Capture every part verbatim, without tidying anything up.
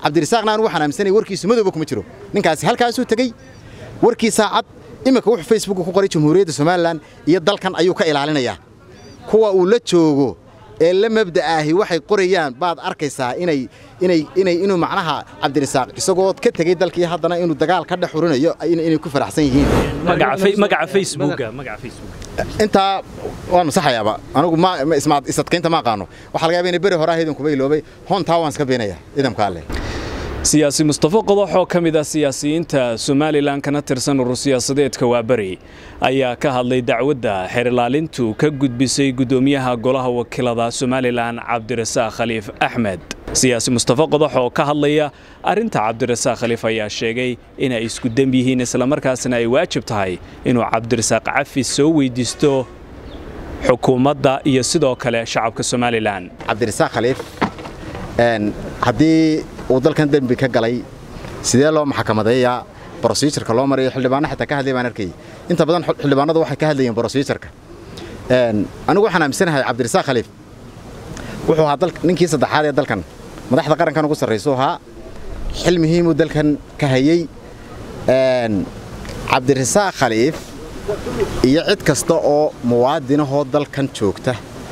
cabdirasaaqna anu waxaan aaminsanay warkiisu madowba kuma jiro ninkaasi halkaasuu tagay warkii saacad imika wuxuu Facebook ku qoray Jamhuuriyadda Soomaaliland iyo dalkan ayuu ka ilaalinayaa kuwa uu la joogo ee la mabda'ahi waxay qorayaan baad arkaysaa inay inay inay inuu macnaha cabdirasaaq isagoo ka tagay dalkii haddana inuu dagaal ka dhaxurinayo inay ku faraxsan yihiin magaca magaca Facebook magaca Facebook inta waan saxayaba anigu ma ismaad isadkeynta ma qaano waxa laga yaabaa in bari hore ahaydin kuba iloobay honta waan iska beenaya idamka alle siyaasi Mustafa Qodax oo kamid ah siyaasiyiinta Somaliland kana tirsan urur siyaasadeedka Waabari ayaa ka hadlay dacwadda xeer ilaalintu ka gudbisay gudoomiyaha golaha wakiilada Somaliland Cabdirasaaq Khaliif Axmed siyaasi Mustafa Qodax oo ka hadlaya arinta Cabdirasaaq Khaliif ayaa sheegay in ay isku dambi yihiin isla markaasna ay waajib tahay inuu Cabdirasaaq cafis soo weydiisto xukuumadda iyo sidoo kale shacabka Somaliland Cabdirasaaq Khaliif een hadii uu dalkan dambi ka galay sidee loo maxkamadeeyaa procedure-ka loo mariyo xildhibaano xitaa ka hadlay baan arkay inta badan xildhibaanadu waxay ka hadlayeen procedure-ka een anigu waxaan aaminsanahay Cabdirasaaq Khaliif wuxuu ahaa dalka ninkii saddexaad ee dalkan madaxda qarankan ugu sarreeyay ha xil muhiim u dalkan ka hayay een Cabdirasaaq Khaliif iyo cid kasta oo muwaadinaho dalkan joogta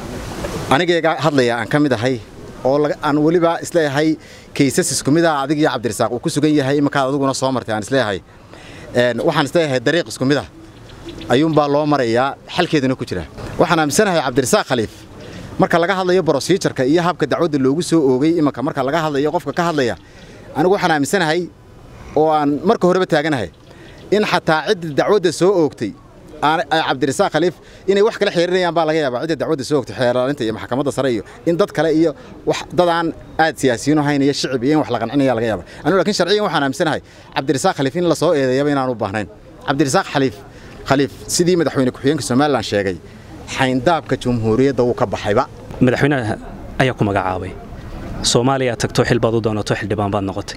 aniga hadlaya aan kamid ahay oo aan waliba isleeyahay cases isku mid ah adiga iyo Cabdirasaaq uu ku sugan yahay imka aduguna soo martay aan isleeyahay een waxaan isleeyahay dariiq isku mid ah ayuun baa loo marayaa xalkeedina ku jira waxaan aaminsanahay Cabdirasaaq Khaliif marka laga hadlayo procedure-ka iyo habka dacwadda loogu soo oogay imka marka laga hadlayo qofka ka hadlaya anigu waxaan aaminsanahay oo aan marka horeba taaganahay in xataa cid dacwadda soo oogtay Cabdirasaaq Khaliif inay wax kala xiriirayaan baa laga yaabaa cid dacwadda soo ogtay xeeraalinta iyo maxkamadda sare iyo in dad kale iyo wax dadaan aad siyaasiyiin oo haynaya shicib iyo wax la qancinaya laga yaabaa anigu laakiin sharciyan waxaan aaminsanahay Cabdirasaaq Khaliif in la soo eedeeyay inaan u baahnayn Cabdirasaaq Khaliif Khaliif sidii madaxweyne ku-xigeenka Somaliland sheegay xayndaabka Jamhuuriyadda uu ka baxayba madaxweynaha ayaa ku magacaabay Soomaaliya tagto xil baad u doonato xildhibaan baad noqotay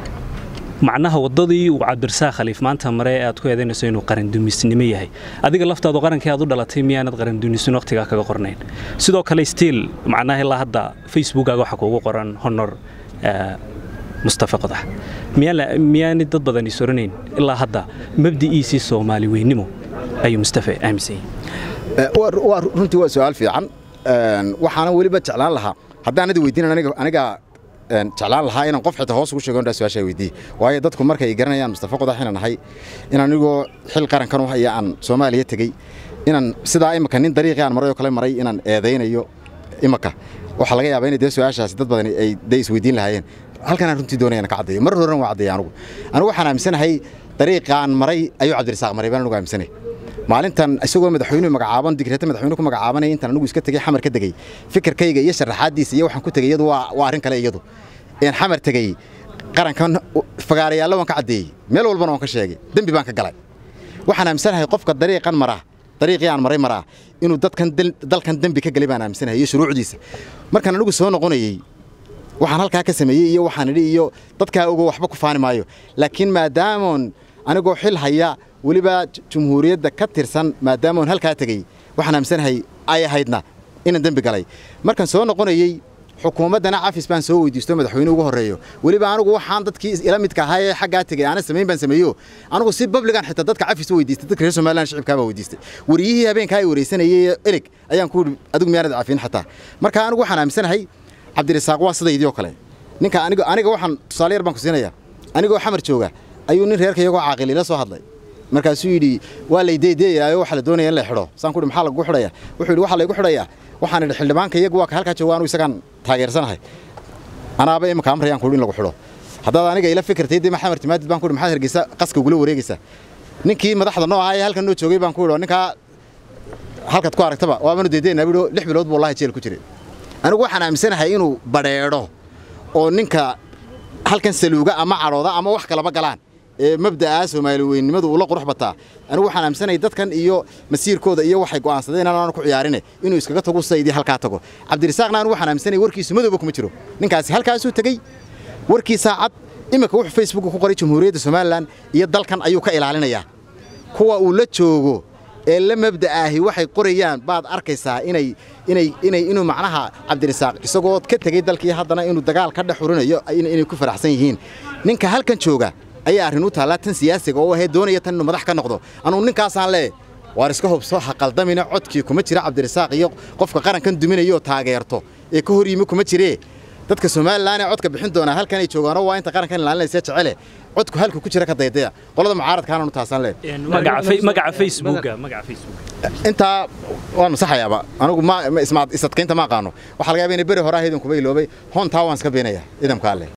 macnaha wadadii uu Cabdirasaaq Khaliif maanta maray aad ku eedeynayso inuu qaran dumisnimo yahay adiga laftaadu qarankii aad u dhalatay miyaanad qaran dumisnimo waqtiga kaga qornayn sidoo kale still macnaha ilaa hadda Facebook-aaga waxa kuugu qoran honor Mustafa Qodax miyaan miyaan dad badan isooranayn ilaa hadda mabdi'iisi Soomaali weynimo ayuu Mustafa aaminsan waa runtii waa su'aal fiican waxaana waliba jeclaan lahaa haddaan ad weydiin aniga aniga jeclaan lahaa inaan qof xitaa hoos ugu sheego inta su'aasha weydii waayo dadku markay garanayaan Mustafa Qodax inaan ahay in anigu xil qarankan u haya aan Soomaaliya tagay inaan sidaa imka nin dariiqi aan maray oo kale maray inaan eedeynayo imka waxa laga yaabaa in su'aashaas dad badan ay deys weydiin lahaayeen halkan aan runtii doonayaan ka cadeeyo mar horan waa cadeeyo anigu anigu waxaan aaminsanahay dariiqan maray ayuu Cabdirasaaq maray baan ugu aaminsanahay maalintan isagoo madaxweynuhu magacaaban digreeta madaxweynuhu ku magacaabanay intaan anigu iska tagay xamar ka dagay fikirkayga iyo sharaxaadiisa iyo waxaan ku tagay iyadu waa waa arin kale iyadu in xamar tagay qarankan fagaarayaal waan ka cadeeyay meel walba waan ka sheegay dambi baan ka galay waxaan aaminsanahay qofka dariiqan mara dariiqii aan maray mara inuu dadkan dalkan dambi ka galay baan aaminsanahay iyo shuruucdiisa markaan anigu soo noqonayay waxaan halka ka sameeyay iyo waxaan idhi iyo dadka ugu waxba ku faani maayo laakiin maadaama anigoo xil haya waliba Jamhuuriyadda ka tirsan maadaama halka tagay waxaan aaminsanahay ay ahaydna in dambi galay markaan soo noqonayay xukuumaddana cafis baan soo weydiisto madaxweynuhu ugu horeeyo waliba anigu waxaan dadkii ila midka ahaa ee xagga tagay aan sameyn baan sameeyo anigu si publican xitaa dadka cafis weydiistay dadka reer Soomaaliland shicibka baa weydiistay wariyihii habeenka ay wareysanayay erig ayaan ku adigu miyaanad cafin xataa marka anigu waxaan aaminsanahay Cabdirasaaq waa sidaydii oo kale ninka aniga aniga waxaan tusaale yar baan ku siinayaa anigoo xamar jooga ayuu nin reerkayga caaqil ila soo hadlay markaasuu yidhi waa la ideedeeyaa waxa la doonaya in la xidho saan ku maxaa lagu xidhaya wuxuu yidhi waxa la igu xidhaya waxaan idhi xildhibaanka iyagu waa halka joogaan uu isagaan taageersanahay anaaba imka amrayaan ku in lagu xidho haddaad aniga ila fikirtay dima xamar timaadid baan ku maxaa hergeysa qaska ugu wareegaysa ninkii madaxda noo ahaa halkan noo joogay baan ku yidhi ninka halka ku aragtaba waa banu deedeena bido lix bilood wallahi jeel ku jiray anigu waxaan aaminsanahay inuu bareero oo ninka halkan saluuga ama carooda ama wax kala ba galaan ee mabda'a Soomaali weynimadu ula qurux bataa anigu waxaan aaminsanahay dadkan iyo masiirkooda iyo waxay go'aansadeen inaan ku ciyaarin inuu iskaga tago saydi halka tago Cabdirasaaqna anigu waxaan aaminsanahay warkiisu madowba kuma jiro ninkaasi halkaasuu tagay warkii saacad imika wuxuu Facebook ku qoray Jamhuuriyadda Soomaaliland iyo dalkan ayuu ka ilaalinayaa kuwa uu la joogo ee la mabda'aahi waxay qorayaan baad arkaysaa inay inay inay inuu macnaha Cabdirasaaq isagoo ka tagay dalkii haddana inuu dagaal ka dhaxurinayo inay ku faraxsan yihiin ninka halkan jooga ayaa arrin u taala tan siyaasiga oo waxa doonaya tan inuu madax ka noqdo anuu ninkaas aan leeyahay waar iska hubso ha qaldamina codkii kuma jira Cabdirasaaq iyo qofka qarankan duminayo taageerto ee ka hor yimi kuma jiree dadka Soomaaliland ee codka bixin doona halkan ay joogaan waa inta qarankan ilaalinaysa jecel codku halku ku jira ka daydaya qolada mucaaradka aanu taasan leeyahay magaca magaca Facebook magaca Facebook inta waan saxayaba anigu ma ismaad isadkeynta ma qaano waxa laga yaabaa in bari hore ahaydin kuma iloobay honta waan iska beenaya idamka alle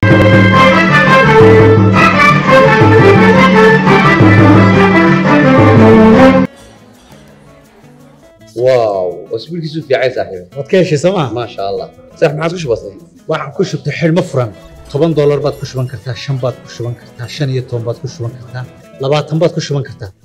واو اسبوع كيسو في عايز صاحبي wadkeeshi sama ما شاء الله صح ما عادش بسيط waxaan ku shubtay xilmo furan toban dollar baad ku shuban kartaa shan baad ku shuban kartaa shan iyo toban baad ku shuban kartaa labaatan baad ku shuban kartaa